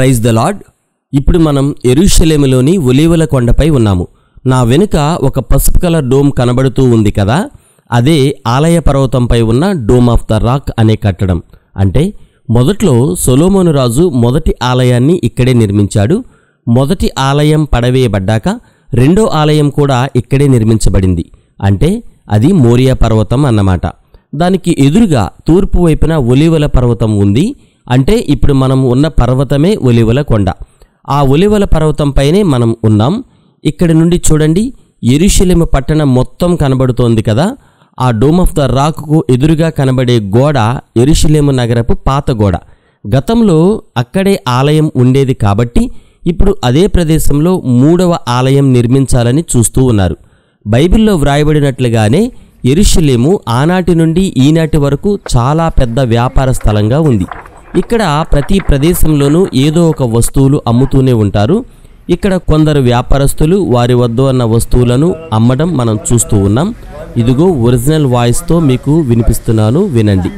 Praise the lord. ఇప్పుడు మనం యెరూషలేములోని ఒలీవల కొండపై ఉన్నాము. నా వెనుక ఒక పసుపు కలర్ డోమ్ కనబడుతూ ఉంది కదా, అదే ఆలయ పర్వతంపై ఉన్న డోమ్ ఆఫ్ ద రాక్ అనే కట్టడం. అంటే మొదట్లో సొలొమోను రాజు మొదటి ఆలయాన్ని ఇక్కడే నిర్మించాడు. మొదటి ఆలయం పడవేయబడ్డాక రెండో ఆలయం కూడా ఇక్కడే నిర్మించబడింది. అంటే అది మోరియా పర్వతం అన్నమాట. దానికి ఎదురుగా తూర్పు వైపున ఒలీవల పర్వతం ఉంది. అంటే ఇప్పుడు మనం ఉన్న పర్వతమే ఒలీవల కొండ. ఆ ఒలీవల పర్వతంపైనే మనం ఉన్నాం. ఇక్కడి నుండి చూడండి, యెరూషలేము పట్టణం మొత్తం కనబడుతోంది కదా. ఆ డోమ్ ఆఫ్ ద రాక్కు ఎదురుగా కనబడే గోడ యెరూషలేము నగరపు పాత గోడ. గతంలో అక్కడే ఆలయం ఉండేది కాబట్టి ఇప్పుడు అదే ప్రదేశంలో మూడవ ఆలయం నిర్మించాలని చూస్తూ ఉన్నారు. బైబిల్లో వ్రాయబడినట్లుగానే యెరూషలేము ఆనాటి నుండి ఈనాటి వరకు చాలా పెద్ద వ్యాపార స్థలంగా ఉంది. ఇక్కడ ప్రతి ప్రదేశంలోనూ ఏదో ఒక వస్తువులు అమ్ముతూనే ఉంటారు. ఇక్కడ కొందరు వ్యాపారస్తులు వారి వద్ద ఉన్న వస్తువులను అమ్మడం మనం చూస్తూ ఉన్నాం. ఇదిగో ఒరిజినల్ వాయిస్తో మీకు వినిపిస్తున్నాను, వినండి.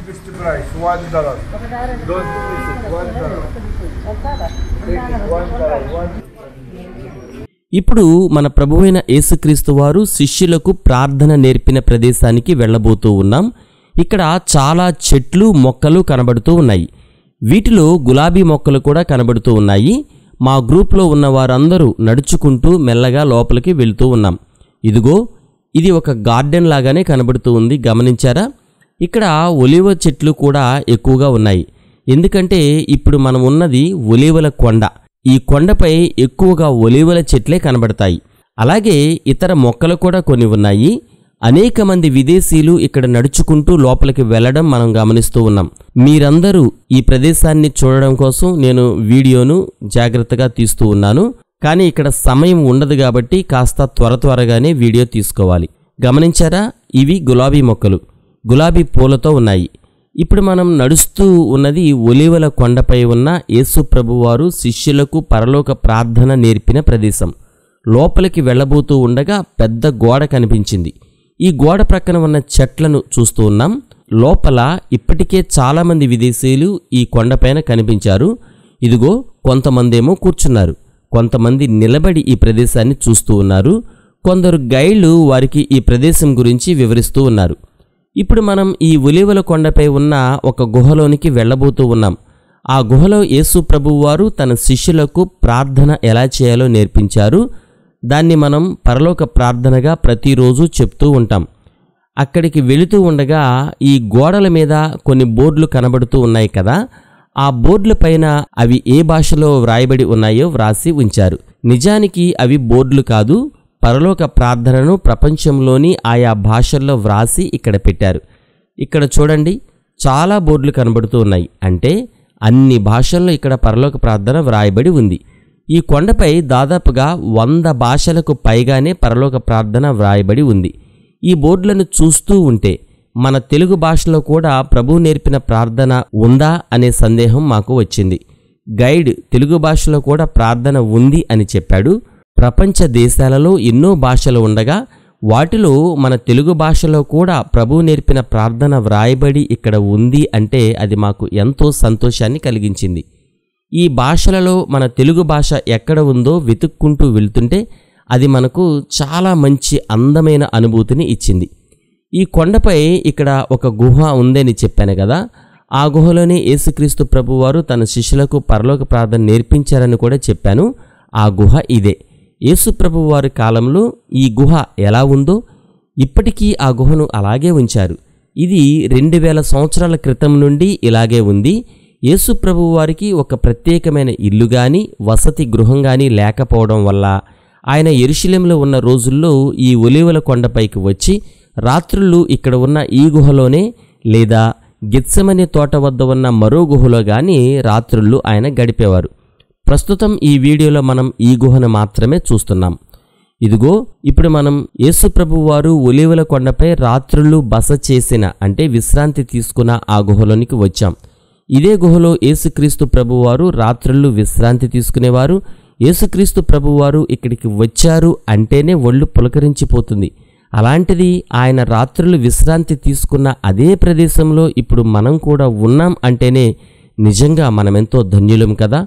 ఇప్పుడు మన ప్రభువైన యేసుక్రీస్తు వారు శిష్యులకు ప్రార్థన నేర్పిన ప్రదేశానికి వెళ్ళబోతూ ఉన్నాం. ఇక్కడ చాలా చెట్లు మొక్కలు కనబడుతూ ఉన్నాయి. వీటిలో గులాబీ మొక్కలు కూడా కనబడుతూ ఉన్నాయి. మా గ్రూప్లో ఉన్న వారందరూ నడుచుకుంటూ మెల్లగా లోపలికి వెళ్తూ ఉన్నాం. ఇదిగో ఇది ఒక గార్డెన్ లాగానే కనబడుతూ ఉంది, గమనించారా? ఇక్కడ ఒలీవ చెట్లు కూడా ఎక్కువగా ఉన్నాయి. ఎందుకంటే ఇప్పుడు మనం ఉన్నది ఒలీవల కొండ. ఈ కొండపై ఎక్కువగా ఒలీవల చెట్లే కనబడతాయి. అలాగే ఇతర మొక్కలు కూడా కొన్ని ఉన్నాయి. అనేక మంది విదేశీయులు ఇక్కడ నడుచుకుంటూ లోపలికి వెళ్ళడం మనం గమనిస్తూ ఉన్నాం. మీరందరూ ఈ ప్రదేశాన్ని చూడడం కోసం నేను వీడియోను జాగ్రత్తగా తీస్తూ ఉన్నాను. కానీ ఇక్కడ సమయం ఉండదు కాబట్టి కాస్త త్వరగానే వీడియో తీసుకోవాలి. గమనించారా? ఇవి గులాబీ మొక్కలు, గులాబీ పూలతో ఉన్నాయి. ఇప్పుడు మనం నడుస్తూ ఉన్నది ఒలీవల కొండపై ఉన్న యేసు ప్రభువారు శిష్యులకు పరలోక ప్రార్థన నేర్పిన ప్రదేశం. లోపలికి వెళ్ళబోతూ ఉండగా పెద్ద గోడ కనిపించింది. ఈ గోడ ప్రక్కన ఉన్న చెట్లను చూస్తూ ఉన్నాం. లోపల ఇప్పటికే చాలామంది విదేశీయులు ఈ కొండపైన కనిపించారు. ఇదిగో కొంతమంది ఏమో కూర్చున్నారు, కొంతమంది నిలబడి ఈ ప్రదేశాన్ని చూస్తూ ఉన్నారు. కొందరు గైడ్లు వారికి ఈ ప్రదేశం గురించి వివరిస్తూ ఉన్నారు. ఇప్పుడు మనం ఈ ఒలీవల కొండపై ఉన్న ఒక గుహలోనికి వెళ్ళబోతూ ఉన్నాం. ఆ గుహలో యేసు ప్రభువారు తన శిష్యులకు ప్రార్థన ఎలా చేయాలో నేర్పించారు. దాన్ని మనం పరలోక ప్రార్థనగా ప్రతిరోజు చెప్తూ ఉంటాం. అక్కడికి వెళుతూ ఉండగా ఈ గోడల మీద కొన్ని బోర్డులు కనబడుతూ ఉన్నాయి కదా. ఆ బోర్డుల పైన అవి ఏ భాషలో వ్రాయబడి ఉన్నాయో వ్రాసి ఉంచారు. నిజానికి అవి బోర్డులు కాదు, పరలోక ప్రార్థనను ప్రపంచంలోని ఆయా భాషల్లో వ్రాసి ఇక్కడ పెట్టారు. ఇక్కడ చూడండి, చాలా బోర్డులు కనబడుతూ ఉన్నాయి. అంటే అన్ని భాషల్లో ఇక్కడ పరలోక ప్రార్థన వ్రాయబడి ఉంది. ఈ కొండపై దాదాపుగా 100 భాషలకు పైగానే పరలోక ప్రార్థన వ్రాయబడి ఉంది. ఈ బోర్డులను చూస్తూ ఉంటే మన తెలుగు భాషలో కూడా ప్రభువు నేర్పిన ప్రార్థన ఉందా అనే సందేహం మాకు వచ్చింది. గైడ్ తెలుగు భాషలో కూడా ప్రార్థన ఉంది అని చెప్పాడు. ప్రపంచ దేశాలలో ఎన్నో భాషలు ఉండగా వాటిలో మన తెలుగు భాషలో కూడా ప్రభువు నేర్పిన ప్రార్థన వ్రాయబడి ఇక్కడ ఉంది అంటే అది మాకు ఎంతో సంతోషాన్ని కలిగించింది. ఈ భాషలలో మన తెలుగు భాష ఎక్కడ ఉందో వెతుక్కుంటూ వెళ్తుంటే అది మనకు చాలా మంచి అందమైన అనుభూతిని ఇచ్చింది. ఈ కొండపై ఇక్కడ ఒక గుహ ఉందని చెప్పాను కదా. ఆ గుహలోనే యేసుక్రీస్తు ప్రభువారు తన శిష్యులకు పరలోక ప్రార్థన నేర్పించారని కూడా చెప్పాను. ఆ గుహ ఇదే. యేసు ప్రభువారి కాలంలో ఈ గుహ ఎలా ఉందో ఇప్పటికీ ఆ గుహను అలాగే ఉంచారు. ఇది 2000 సంవత్సరాల క్రితం నుండి ఇలాగే ఉంది. యేసు ప్రభువారికి ఒక ప్రత్యేకమైన ఇల్లు గాని వసతి గృహం గాని లేకపోవడం వల్ల ఆయన యెరూషలేములో ఉన్న రోజుల్లో ఈ ఒలీవల కొండపైకి వచ్చి రాత్రుళ్ళు ఇక్కడ ఉన్న ఈ గుహలోనే లేదా గెత్సెమనే తోట వద్ద ఉన్న మరో గుహలో గాని రాత్రుళ్ళు ఆయన గడిపేవారు. ప్రస్తుతం ఈ వీడియోలో మనం ఈ గుహను మాత్రమే చూస్తున్నాం. ఇదిగో ఇప్పుడు మనం యేసు ప్రభువారు ఒలీవల కొండపై రాత్రుళ్ళు బస చేసిన అంటే విశ్రాంతి తీసుకున్న ఆ గుహలోనికి వచ్చాం. ఇదే గుహలో యేసుక్రీస్తు ప్రభువారు రాత్రుళ్ళు విశ్రాంతి తీసుకునేవారు. యేసుక్రీస్తు ప్రభువారు ఇక్కడికి వచ్చారు అంటేనే ఒళ్ళు పులకరించిపోతుంది. అలాంటిది ఆయన రాత్రులు విశ్రాంతి తీసుకున్న అదే ప్రదేశంలో ఇప్పుడు మనం కూడా ఉన్నాం అంటేనే నిజంగా మనమెంతో ధన్యులం కదా.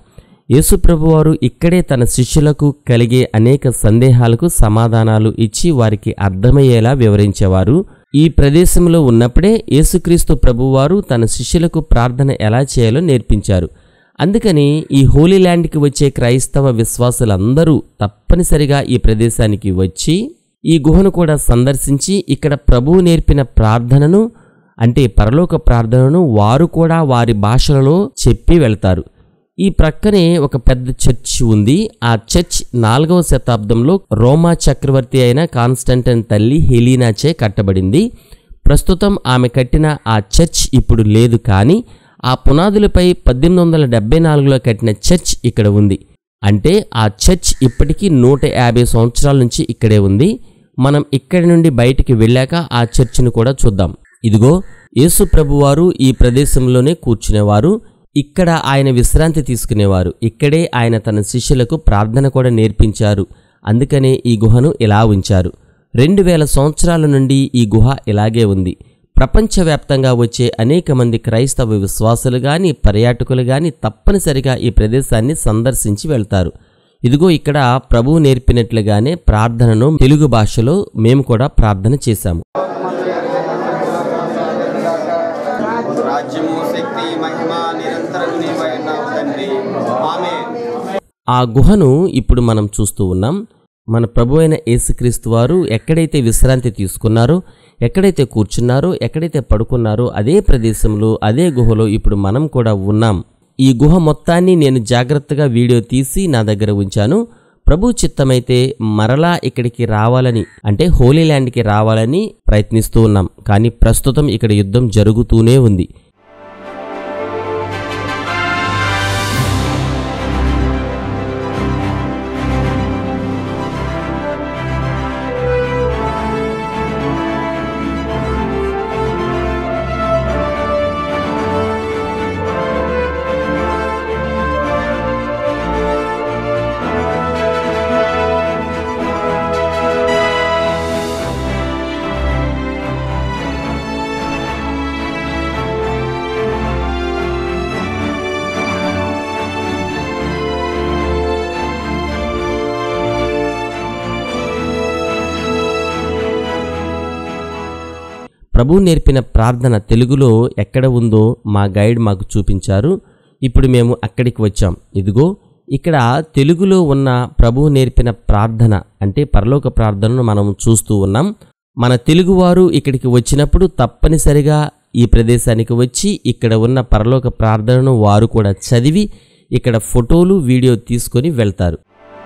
యేసుప్రభువారు ఇక్కడే తన శిష్యులకు కలిగే అనేక సందేహాలకు సమాధానాలు ఇచ్చి వారికి అర్థమయ్యేలా వివరించేవారు. ఈ ప్రదేశంలో ఉన్నప్పుడే యేసుక్రీస్తు ప్రభువారు తన శిష్యులకు ప్రార్థన ఎలా చేయాలో నేర్పించారు. అందుకని ఈ హోలీ ల్యాండ్కి వచ్చే క్రైస్తవ విశ్వాసులందరూ తప్పనిసరిగా ఈ ప్రదేశానికి వచ్చి ఈ గుహను కూడా సందర్శించి ఇక్కడ ప్రభువు నేర్పిన ప్రార్థనను అంటే పరలోక ప్రార్థనను వారు కూడా వారి భాషలలో చెప్పి వెళ్తారు. ఈ ప్రక్కనే ఒక పెద్ద చర్చ్ ఉంది. ఆ చర్చ్ 4వ శతాబ్దంలో రోమా చక్రవర్తి అయిన కాన్స్టంటైన్ తల్లి హెలీనాచే కట్టబడింది. ప్రస్తుతం ఆమె కట్టిన ఆ చర్చ్ ఇప్పుడు లేదు, కానీ ఆ పునాదులపై 1874లో కట్టిన చర్చ్ ఇక్కడ ఉంది. అంటే ఆ చర్చ్ ఇప్పటికీ 150 సంవత్సరాల నుంచి ఇక్కడే ఉంది. మనం ఇక్కడి నుండి బయటికి వెళ్ళాక ఆ చర్చిని కూడా చూద్దాం. ఇదిగో యేసు ప్రభువారు ఈ ప్రదేశంలోనే కూర్చునేవారు. ఇక్కడ ఆయన విశ్రాంతి తీసుకునేవారు. ఇక్కడే ఆయన తన శిష్యులకు ప్రార్థన కూడా నేర్పించారు. అందుకనే ఈ గుహను ఇలా ఉంచారు. 2000 సంవత్సరాల నుండి ఈ గుహ ఇలాగే ఉంది. ప్రపంచవ్యాప్తంగా వచ్చే అనేక మంది క్రైస్తవ విశ్వాసులు గాని పర్యాటకులు గాని తప్పనిసరిగా ఈ ప్రదేశాన్ని సందర్శించి వెళ్తారు. ఇదిగో ఇక్కడ ప్రభువు నేర్పినట్లుగానే ప్రార్థనను తెలుగు భాషలో మేము కూడా ప్రార్థన చేశాము. ఆ గుహను ఇప్పుడు మనం చూస్తూ ఉన్నాం. మన ప్రభు అయిన యేసుక్రీస్తు వారు ఎక్కడైతే విశ్రాంతి తీసుకున్నారో, ఎక్కడైతే కూర్చున్నారో, ఎక్కడైతే పడుకున్నారో అదే ప్రదేశంలో అదే గుహలో ఇప్పుడు మనం కూడా ఉన్నాం. ఈ గుహ మొత్తాన్ని నేను జాగ్రత్తగా వీడియో తీసి నా దగ్గర ఉంచాను. ప్రభు చిత్తమైతే మరలా ఇక్కడికి రావాలని అంటే హోలీ ల్యాండ్కి రావాలని ప్రయత్నిస్తూ ఉన్నాం. కానీ ప్రస్తుతం ఇక్కడ యుద్ధం జరుగుతూనే ఉంది. ప్రభు నేర్పిన ప్రార్థన తెలుగులో ఎక్కడ ఉందో మా గైడ్ మాకు చూపించారు. ఇప్పుడు మేము అక్కడికి వచ్చాం. ఇదిగో ఇక్కడ తెలుగులో ఉన్న ప్రభు నేర్పిన ప్రార్థన అంటే పరలోక ప్రార్థనను మనం చూస్తూ ఉన్నాం. మన తెలుగువారు ఇక్కడికి వచ్చినప్పుడు తప్పనిసరిగా ఈ ప్రదేశానికి వచ్చి ఇక్కడ ఉన్న పరలోక ప్రార్థనను వారు కూడా చదివి ఇక్కడ ఫోటోలు వీడియో తీసుకొని వెళ్తారు.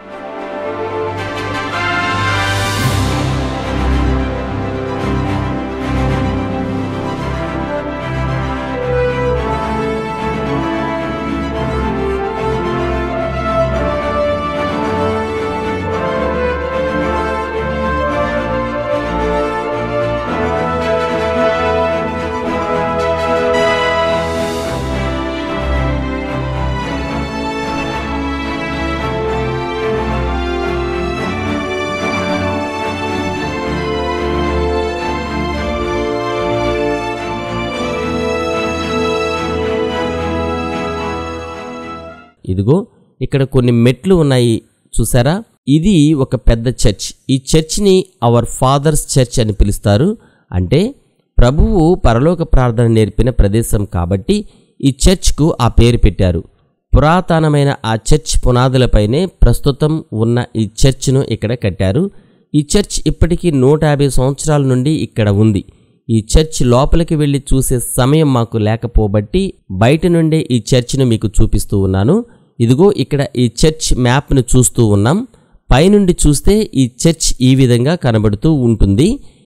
ఇదిగో ఇక్కడ కొన్ని మెట్లు ఉన్నాయి చూసారా? ఇది ఒక పెద్ద చర్చ్. ఈ చర్చ్ని అవర్ ఫాదర్స్ చర్చ్ అని పిలుస్తారు. అంటే ప్రభువు పరలోక ప్రార్థన నేర్పిన ప్రదేశం కాబట్టి ఈ చర్చ్కు ఆ పేరు పెట్టారు. పురాతనమైన ఆ చర్చ్ పునాదులపైనే ప్రస్తుతం ఉన్న ఈ చర్చ్ను ఇక్కడ కట్టారు. ఈ చర్చ్ ఇప్పటికీ 150 సంవత్సరాల నుండి ఇక్కడ ఉంది. ఈ చర్చ్ లోపలికి వెళ్ళి చూసే సమయం మాకు లేకపోబట్టి బయట నుండే ఈ చర్చ్ను మీకు చూపిస్తూ ఉన్నాను. ఇదిగో ఇక్కడ ఈ చర్చ్ మ్యాప్ను చూస్తూ ఉన్నాం. పైనుండి చూస్తే ఈ చర్చ్ ఈ విధంగా కనబడుతూ ఉంటుంది.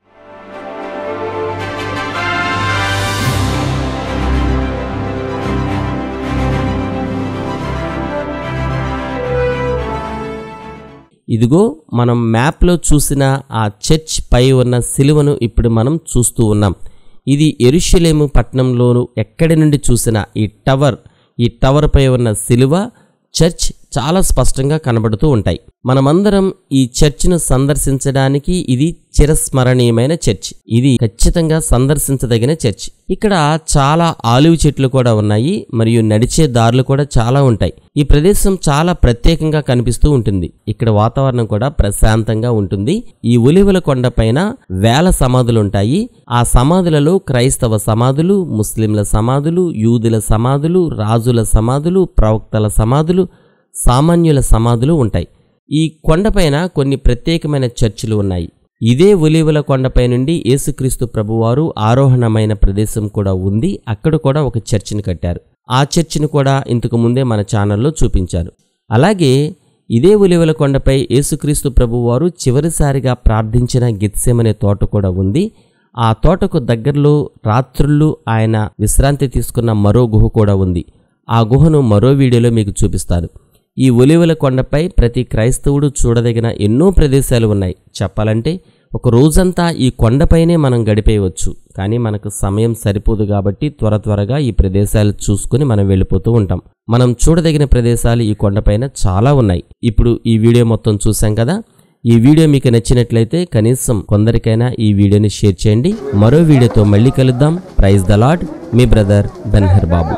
ఇదిగో మనం మ్యాప్లో చూసిన ఆ చర్చ్ పై ఉన్న సిలువను ఇప్పుడు మనం చూస్తూ ఉన్నాం. ఇది యెరూషలేము పట్టణంలోను ఎక్కడి నుండి చూసిన ఈ టవర్ పై ఉన్న సిలువ చర్చ్ చాలా స్పష్టంగా కనబడుతూ ఉంటాయి. మనమందరం ఈ చర్చిను సందర్శించడానికి ఇది చిరస్మరణీయమైన చర్చ్. ఇది ఖచ్చితంగా సందర్శించదగిన చర్చ్. ఇక్కడ చాలా ఆలివ్ చెట్లు కూడా ఉన్నాయి మరియు నడిచే దారులు కూడా చాలా ఉంటాయి. ఈ ప్రదేశం చాలా ప్రత్యేకంగా కనిపిస్తూ ఉంటుంది. ఇక్కడ వాతావరణం కూడా ప్రశాంతంగా ఉంటుంది. ఈ ఒలివల కొండ పైన వేల సమాధులు ఉంటాయి. ఆ సమాధులలో క్రైస్తవ సమాధులు, ముస్లింల సమాధులు, యూదుల సమాధులు, రాజుల సమాధులు, ప్రవక్తల సమాధులు, సామాన్యుల సమాధులు ఉంటాయి. ఈ కొండపైన కొన్ని ప్రత్యేకమైన చర్చిలు ఉన్నాయి. ఇదే ఒలీవల కొండపై నుండి యేసుక్రీస్తు ప్రభువారు ఆరోహణమైన ప్రదేశం కూడా ఉంది. అక్కడ కూడా ఒక చర్చిని కట్టారు. ఆ చర్చిని కూడా ఇంతకు ముందే మన ఛానల్లో చూపించారు. అలాగే ఇదే ఒలీవల కొండపై యేసుక్రీస్తు ప్రభువారు చివరిసారిగా ప్రార్థించిన గెత్సెమనే తోట కూడా ఉంది. ఆ తోటకు దగ్గరలో రాత్రుళ్ళు ఆయన విశ్రాంతి తీసుకున్న మరో గుహ కూడా ఉంది. ఆ గుహను మరో వీడియోలో మీకు చూపిస్తాను. ఈ ఒలీవల కొండపై ప్రతి క్రైస్తవుడు చూడదగిన ఎన్నో ప్రదేశాలు ఉన్నాయి. చెప్పాలంటే ఒక రోజంతా ఈ కొండపైనే మనం గడిపేయవచ్చు. కానీ మనకు సమయం సరిపోదు కాబట్టి త్వరగా ఈ ప్రదేశాలు చూసుకుని మనం వెళ్ళిపోతూ ఉంటాం. మనం చూడదగిన ప్రదేశాలు ఈ కొండపైన చాలా ఉన్నాయి. ఇప్పుడు ఈ వీడియో మొత్తం చూసాం కదా. ఈ వీడియో మీకు నచ్చినట్లయితే కనీసం కొందరికైనా ఈ వీడియోని షేర్ చేయండి. మరో వీడియోతో మళ్ళీ కలుద్దాం. Praise the lord. మీ బ్రదర్ బెన్హర్ బాబు.